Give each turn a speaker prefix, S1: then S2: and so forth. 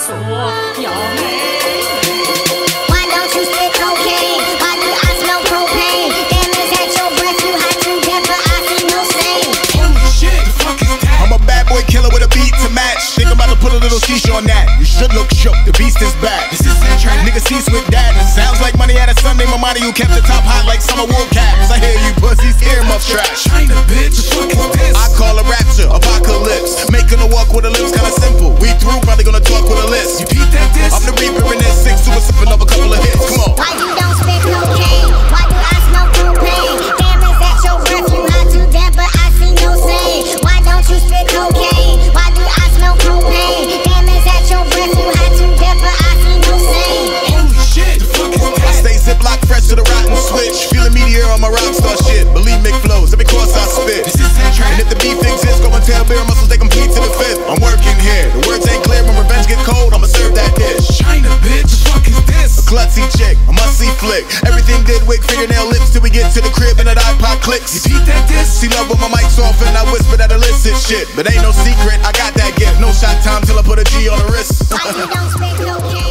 S1: 说有没？
S2: Why don't you spit cocaine? Why do I smell propane? Damn, is that your breath? You hot to death, but I see no stain.
S3: Holy shit, the fuck is that?
S4: I'm a bad boy killer with a beat to match. Think I'm about to put a little shisha on that. You should look shook, the beast is back.
S3: Is this that track?
S4: Nigga seats with that. Sounds like money at a Sunday. My money, you kept the top hot like summer wool caps. I hear you pussies, earmuff trash.
S3: China, bitch, the fuck is this?
S4: I call a rapture, apocalypse. Making a walk with a lips kinda simple. We through, probably gonna talk with a list.
S3: You beat that diss?
S4: I'm the reaper in that 6 super sipping up a couple of hits. Come on.
S2: Why you don't spit cocaine? Why do I smoke propane? Damn, is that your breath? You hot to death, but I see no stain. Why don't you spit cocaine? Why do I smell propane? Damn, is that your breath? You hot to death, but I see no stain.
S3: Holy shit, the fuck is
S4: I
S3: that?
S4: stay ziplock fresh to the rotten switch. Feeling meteor on my rockstar shit. Believe Mick flows, every course I spit.
S3: Is this that track?
S4: And if the beef exists, go and tell beer muscles they complete to the fifth. I'm working here, the words ain't clear. When revenge get cold, I'ma serve that dish.
S3: China, bitch, the fuck is this?
S4: A klutzy chick, a must-see flick. Everything good, wig, fingernail lips till we get to the crib and that iPod clicks.
S3: You beat that diss?
S4: See love with my mics off and I whisper that illicit shit. But ain't no secret, I got that gift. No shot time till I put a G on the wrist.
S2: Why you don't spit cocaine?